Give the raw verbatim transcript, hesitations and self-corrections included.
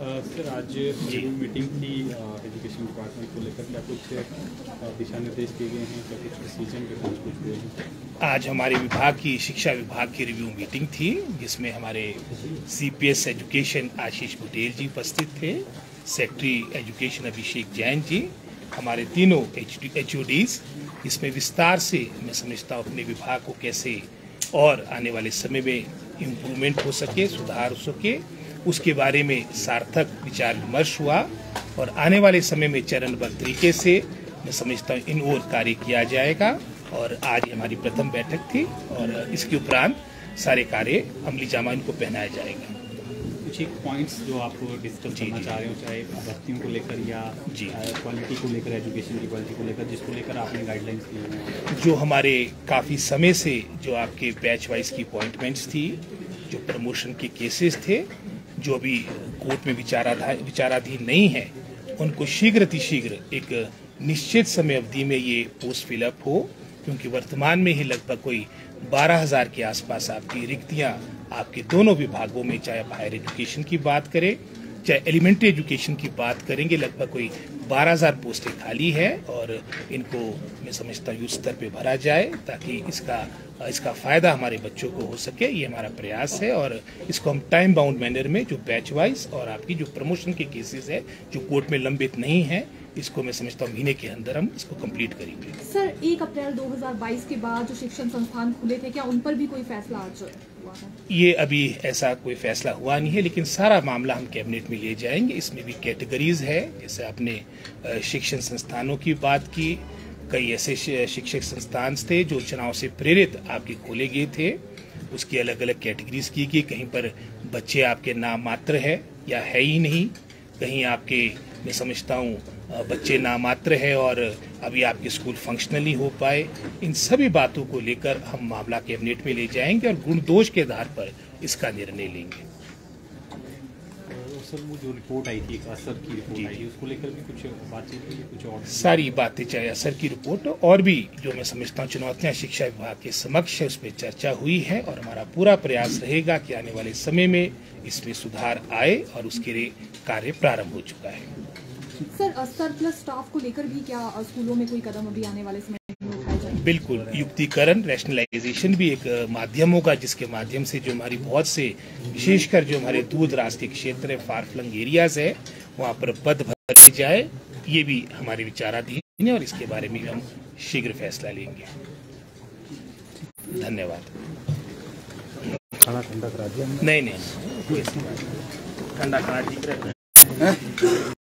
Sir आज जी meeting थी एजुकेशन डिपार्टमेंट को लेकर, क्या कुछ दिशा निर्देश दिए गए हैं, क्या कुछ डिसीजन के कुछ कुछ हुए हैं? आज हमारे विभाग की शिक्षा विभाग की रिव्यू मीटिंग थी, जिसमें हमारे सीपीएस एजुकेशन आशीष पटेल जी उपस्थित थे, सेक्रेटरी एजुकेशन अभिषेक जैन जी, हमारे तीनों एचओडीज। इसमें विस्तार से मैं समझता हूँ अपने विभाग को कैसे और आने वाले समय में इम्प्रूवमेंट हो सके, सुधार हो सके, उसके बारे में सार्थक विचार विमर्श हुआ और आने वाले समय में चरणबद्ध तरीके से मैं समझता हूँ इन ओर कार्य किया जाएगा। और आज हमारी प्रथम बैठक थी और इसके उपरांत सारे कार्य अमली जामा इनको पहनाया जाएगा। कुछ एक पॉइंट्स जो आप डिस्कस करना चाह रहे हो, चाहे भर्तियों को लेकर या जी क्वालिटी को लेकर, एजुकेशन की क्वालिटी को लेकर, जिसको लेकर आपने गाइडलाइंस दी, जो हमारे काफ़ी समय से जो आपके बैच वाइज की अपॉइंटमेंट्स थी, जो प्रमोशन के केसेस थे, जो अभी कोर्ट में विचाराधीन विचाराधीन नहीं है, उनको शीघ्र अतिशीघ्र एक निश्चित समय अवधि में ये पोस्ट फिलअप हो, क्योंकि वर्तमान में ही लगभग कोई बारह हजार के आसपास आपकी रिक्तियां आपके दोनों विभागों में, चाहे आप हायर एजुकेशन की बात करें चाहे एलिमेंट्री एजुकेशन की बात करेंगे, लगभग कोई बारह हजार पोस्टें खाली है और इनको मैं समझता हूँ युद्ध स्तर पे भरा जाए ताकि इसका इसका फायदा हमारे बच्चों को हो सके। ये हमारा प्रयास है और इसको हम टाइम बाउंड मैनर में जो बैच वाइज और आपकी जो प्रमोशन के केसेस है जो कोर्ट में लंबित नहीं है, इसको मैं समझता हूँ महीने के अंदर हम इसको कंप्लीट करेंगे। सर, एक अप्रैल दो हज़ार बाईस के बाद जो शिक्षण संस्थान खुले थे, क्या उन पर भी कोई फैसला आज हुआ है? ये अभी ऐसा कोई फैसला हुआ नहीं है, लेकिन सारा मामला हम कैबिनेट में ले जाएंगे। इसमें भी कैटेगरीज है, जैसे आपने शिक्षण संस्थानों की बात की, कई ऐसे शिक्षक संस्थान थे जो चुनाव से प्रेरित आपके खोले गए थे, उसकी अलग अलग कैटेगरीज की गई। कहीं पर बच्चे आपके नाम मात्र है या है ही नहीं, कहीं आपके मैं समझता हूँ बच्चे नामात्र है और अभी आपके स्कूल फंक्शनली हो पाए। इन सभी बातों को लेकर हम मामला कैबिनेट में ले जाएंगे और गुण दोष के आधार पर इसका निर्णय लेंगे। सर, वो जो रिपोर्ट आई थी, असर की रिपोर्ट आई थी, उसको लेकर भी कुछ बातचीत हुई, कुछ और सारी बातें, चाहे असर की रिपोर्ट और भी जो मैं समझता हूँ चुनौतियां शिक्षा विभाग के समक्ष है, उस पर चर्चा हुई है और हमारा पूरा प्रयास रहेगा कि आने वाले समय में इसमें सुधार आए और उसके लिए कार्य प्रारंभ हो चुका है। सर, सरप्लस स्टाफ को लेकर भी क्या स्कूलों में कोई कदम अभी आने वाले समय में उठाए जाएंगे? बिल्कुल, युक्तिकरण, रैशनलाइजेशन भी एक माध्यम होगा जिसके माध्यम से जो हमारी बहुत से विशेषकर जो हमारे दूर दराज के क्षेत्र है, फार फ्लंग एरियाज है, वहाँ पर पद भरे जाए, ये भी हमारे विचाराधीन है और इसके बारे में हम शीघ्र फैसला लेंगे। धन्यवाद। खाना ठंडा करा दिया? नहीं नहीं, ठंडा खाना ठीक रहता है।